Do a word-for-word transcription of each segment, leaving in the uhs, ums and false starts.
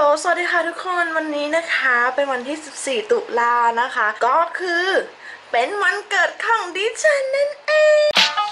สวัสดีค่ะทุกคนวันนี้นะคะเป็นวันที่สิบสี่ตุลานะคะก็คือเป็นวันเกิดของดิฉันนั่นเอง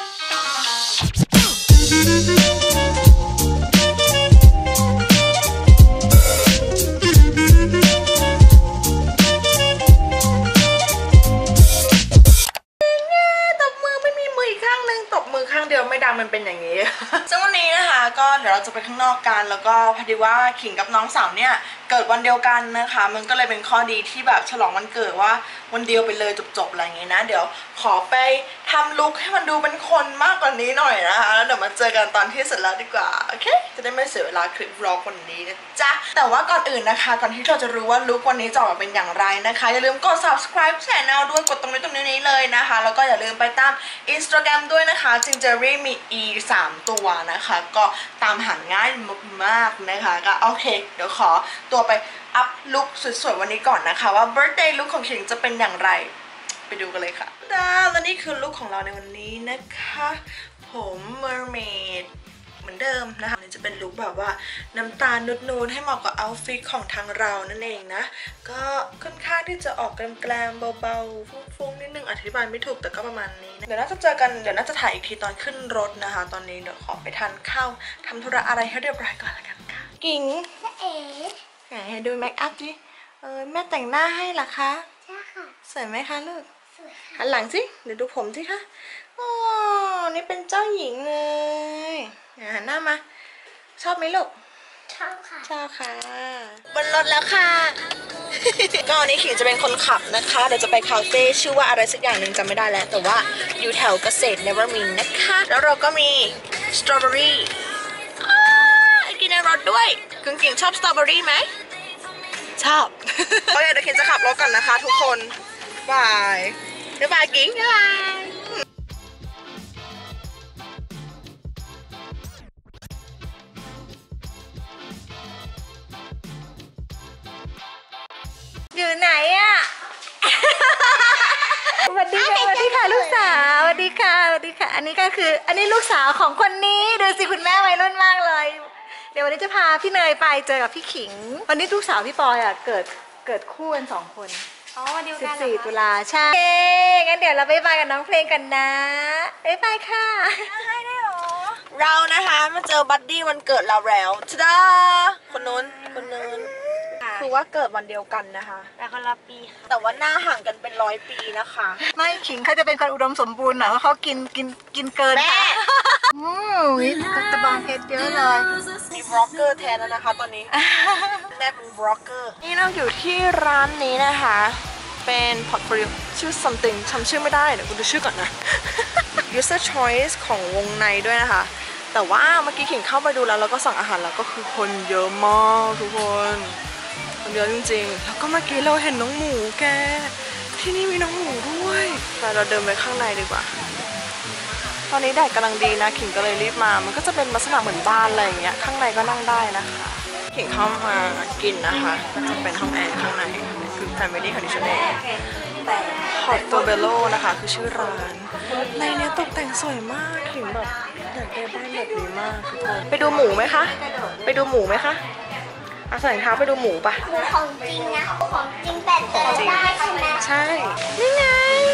ตบมือไม่มีมืออีกข้างนึงตบมือข้างเดียวไม่ดังมันเป็นอย่างนี้ ซึ่งวันนี้นะคะก็เดี๋ยวเราจะไปข้างนอกกันแล้วก็พอดีว่าขิงกับน้องสาวเนี่ยเกิดวันเดียวกันนะคะมันก็เลยเป็นข้อดีที่แบบฉลองวันเกิดว่าวันเดียวไปเลยจบๆอะไรอย่างงี้นะเดี๋ยวขอไปทำลุคให้มันดูเป็นคนมากกว่านี้หน่อยนะคะแล้วเดี๋ยวมาเจอกันตอนที่เสร็จแล้วดีกว่าโอเคจะได้ไม่เสียเวลาคลิปวล็อกวันนี้นะจ๊ะแต่ว่าก่อนอื่นนะคะก่อนที่เราจะรู้ว่าลุควันนี้จะออกมาเป็นอย่างไรนะคะอย่าลืมกด subscribe channel ด้วยกดตรงนี้ตรงนี้เลยนะคะแล้วก็อย่าลืมไปตาม Instagram ด้วยนะคะ Gingery มี e สามตัวนะคะก็ตามหาง่ายมากๆนะคะก็โอเคเดี๋ยวขอตัวไปอัพลุคสวยๆวันนี้ก่อนนะคะว่า birthday look ของขิงจะเป็นอย่างไรไปดูกันเลยค่ะดาและนี่คือลุคของเราในวันนี้นะคะผม mermaid เหมือนเดิมนะคะนี่จะเป็นลุคแบบว่าน้ำตาลนูนๆให้เหมาะกับเอาท์ฟิตของทางเรานั่นเองนะก็ค่อนข้างที่จะออกแกลมๆเบาๆฟุ้งๆนิดนึงอธิบายไม่ถูกแต่ก็ประมาณนี้นะเดี๋ยวน่าจะเจอกันเดี๋ยวน่าจะถ่ายอีกทีตอนขึ้นรถนะคะตอนนี้เดี๋ยวขอไปทานข้าวทำธุระอะไรให้เรียบร้อยก่อนละกันค่ะกิ่งเอ๋ไหนให้ดูเมคอัพดิเออแม่แต่งหน้าให้เหรอคะใช่ค่ะสวยไหมคะลูกสวยค่ะหันหลังสิเดี๋ยวดูผมสิคะอ๋อนี่เป็นเจ้าหญิงเลยหันหน้ามาชอบไหมลูกชอบค่ะชอบค่ะบนรถแล้วค่ะ ก็วันนี้ขิงจะเป็นคนขับนะคะเดี๋ยวจะไปคาเฟ่ชื่อว่าอะไรสักอย่างหนึ่งจำไม่ได้แล้วแต่ว่าอยู่แถวเกษตรเนเวอร์มินนะคะแล้วเราก็มีสตรอเบอรี่กินในรถด้วยคุณกิ่งชอบสตรอเบอรี่ไหมชอบ โอเคเดี๋ยวขิงจะขับรถก่อนนะคะทุกคนบายบ๊ายบายกิ่งบ๊ายบายอยู่ไหนอะสวัสดีค่ะสวัสดีค่ะลูกสาวสวัสดีค่ะสวัสดีค่ะอันนี้ก็คืออันนี้ลูกสาวของคนนี้ดูสิคุณแม่วัยรุ่นมากเลยเดี๋ยววันนี้จะพาพี่เนยไปเจอกับพี่ขิงวันนี้ลูกสาวพี่ปอยอ่ะเกิดเกิดคู่กันสองคนอ๋อวันเดียวกันสิบสี่ตุลาใช่งั้นเดี๋ยวเราไปไปกับน้องเพลงกันนะไปไปค่ะให้ได้หรอเรานะคะมาเจอบัดดี้วันเกิดเราแล้วจ้าคนนู้นคนนู้นคือว่าเกิดวันเดียวกันนะคะแต่คนละปีแต่ว่าหน้าห่างกันเป็นร้อยปีนะคะไม่ขิงเขาจะเป็นคนอุดมสมบูรณ์หน่อยเพราะเขากินกินกินเกินแม่อืมตะบองเพชรเยอะเลยมีบล็อกเกอร์แทนแล้วนะคะตอนนี้แม่เป็นบล็อกเกอร์นี่เราอยู่ที่ร้านนี้นะคะเป็นพอร์ตโฟลิโอชื่อ something จำชื่อไม่ได้เดี๋ยวคุณดูชื่อก่อนนะ user choice ของวงในด้วยนะคะแต่ว่าเมื่อกี้ขิงเข้าไปดูแล้วแล้วก็สั่งอาหารแล้วก็คือคนเยอะมากทุกคนคนเยอะจริงๆแล้วก็เมื่อกี้เราเห็นน้องหมูแกที่นี่มีน้องหมูด้วยแต่เราเดินไปข้างในดีกว่าตอนนี้แดดกำลังดีนะขิงก็เลยรีบมามันก็จะเป็นลักษณะเหมือนบ้านอะไรอย่างเงี้ยข้างในก็นั่งได้นะคะขิงเข้ามากินนะคะก็จะเป็นห้องแอร์ข้างในคือ Family Conditioning แต่ฮอตโตเบโลนะคะคือชื่อร้านในนี้ตกแต่งสวยมากขิงแบบอยากได้บ้านแบบนี้มากทุกคนไปดูหมูไหมคะไปดูหมูไหมคะเอาใส่เท้าไปดูหมูปะของจริงนะของจริงแต่เดินได้ใช่ไหมใช่นี่ไง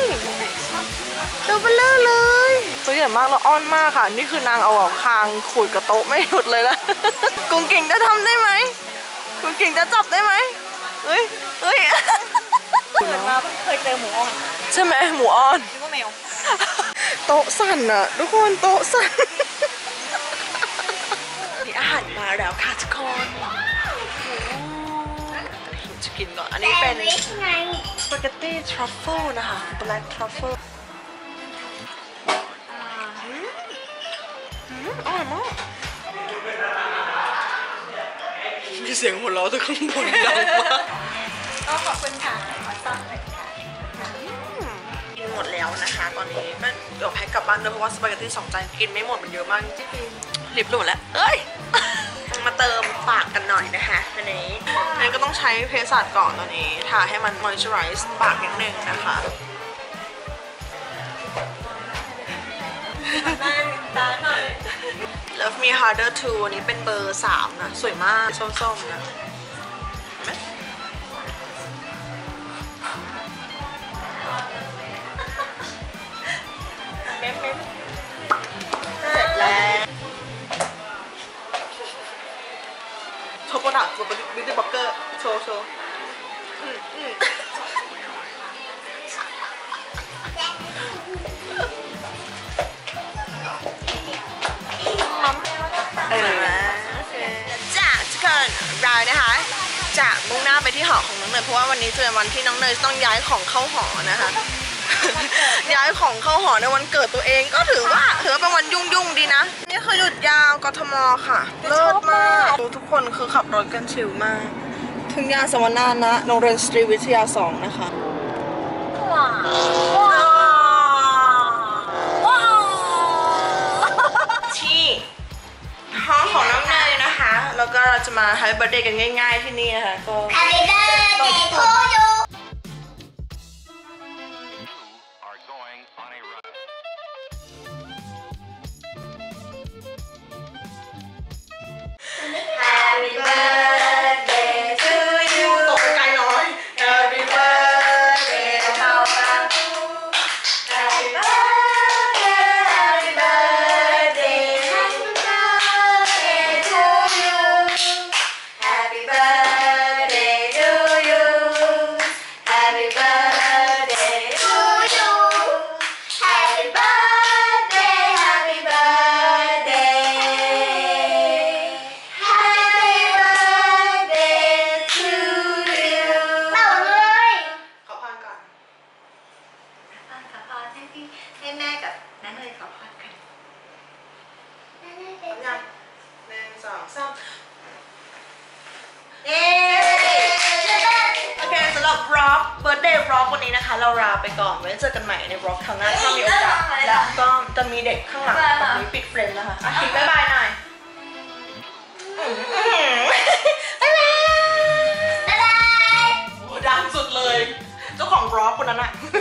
ตัวเบลเลอร์เลยตัวใหญ่มากแล้วอ้อนมากค่ะนี่คือนางเอาออกคางขูดกับโต๊ะไม่หยุดเลยละกุ้งกิ่งจะทำได้ไหมกุ้งกิ่งจะจับได้ไหมเฮ้ยเฮ้ยเกิดมาเคยเจอหมูอ้อนใช่ไหมหมูอ้อนคิดว่าแมวโต๊ะสั่นอะทุกคนโต๊ะสั่นนี่อาหารมาแล้วค่ะทุกคนจะกินก่อนอันนี้เป็นสปาเกตตี้ทรัฟเฟิลนะคะ black truffle อร่อยมากมีเสียงหัวเราะจากข้างบนดังมากก็ขอบคุณค่ะขอต้อนรับค่ะกินหมดแล้วนะคะตอนนี้ก็เดี๋ยวแพ็คกลับบ้านด้วยเพราะว่าสปาเกตตี้สองจานกินไม่หมดมันเยอะมากจริงๆรีบหลุดแล้วเอ้ยมาเติมปากกันหน่อยนะคะอันนี้อันนี้ก็ต้องใช้เพสัชก่อนตอนนี้ทาให้มัน moisturize ปากนิดนึงนะคะLove Me Harder ทู อันนี้เป็นเบอร์สามนะสวยมากส้มๆนะไหมเม้มเม้มเสร็จแล้วโชว์โปรดักต์แบบบิวตี้บล็อกเกอร์โชว์โชว์อืมอืมเออจากทุกคนเรานะคะจะมุ่งหน้าไปที่หอของน้องเนยเพราะว่าวันนี้จะเป็นวันที่น้องเนยต้องย้ายของเข้าหอนะคะ ย้ายของเข้าหอในวันเกิดตัวเองก็ถือว่าถือว่าเป็นวันยุ่งยุ่งดีนะนี่คือหยุดยาวกทมค่ะเลิศมากทุกคนคือขับรถกันชิลมากถึงยานสวรรค์นะโรงเรียนสตรีวิทยาสองนะคะที่ห้องของน้องเนยนะคะแล้วก็เราจะมา Happy Birthday กันง่ายๆที่นี่นะคะก็ Happy birthday to you Happy birthday to you ตกไกลน้อย Happy birthday เข้ามา Happy birthday Happy birthday Happy birthday to you Happy birthday to you Happy birthday to you Happy birthday Happy birthday Happy birthday to you เป่าเลยขอพรก่อนขอพรให้พี่ให้แม่กับน้าเนยขอพรกันยังหนึ่งสองสามเย้โอเคสำหรับ vlog birthday vlog วันนี้นะคะ เราลาไปก่อนไว้เจอกันใหม่ใน vlog ครั้งหน้าถ้ามีโอกาสแล้วก็จะมีเด็กข้างหลังแบบนี้ปิดเฟรมนะคะอ่ะคิดบ๊ายบายหน่อยบ๊ายบายบ๊ายบายโอ้ดังสุดเลย เจ้าของ vlog คนนั้นอะ